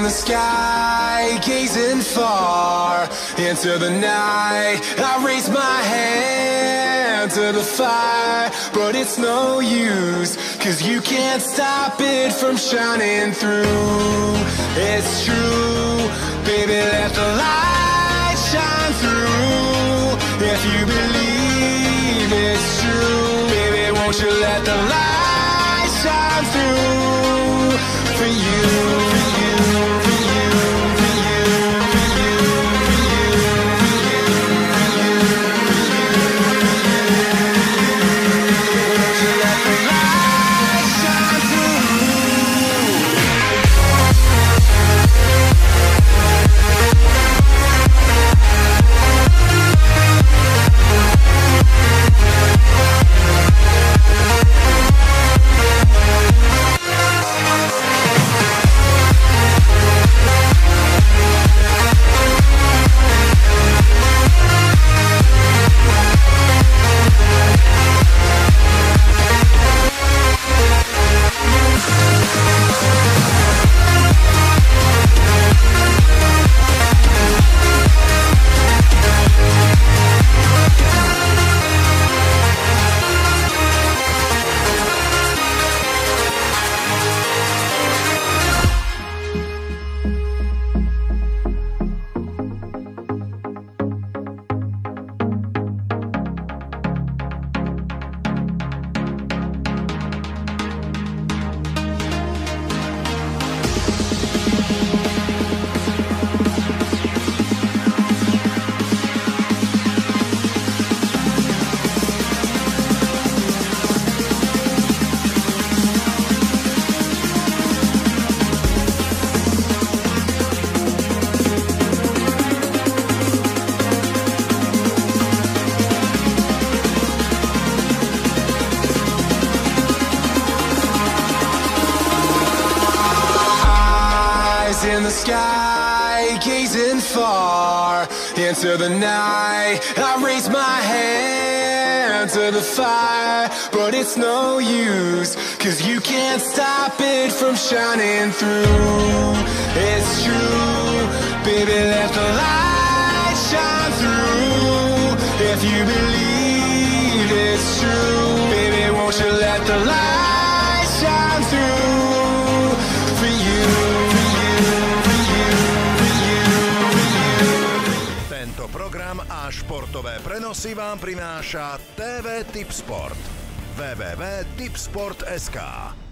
the sky, gazing far into the night. I raise my hand to the fire, but it's no use, 'cause you can't stop it from shining through. It's true, baby, let the light shine through. If you believe it's true, baby, won't you let the light shine through for you, for you, for you, for you, for you, for you, for you, won't you let the light shine through? In the sky, gazing far into the night. I raise my hand to the fire, but it's no use, 'cause you can't stop it from shining through. It's true, baby, let the light shine through. If you believe it's true, baby, won't you let the light shine through for you. Program a športové prenosy vám prináša TV Tipsport. www.tipsport.sk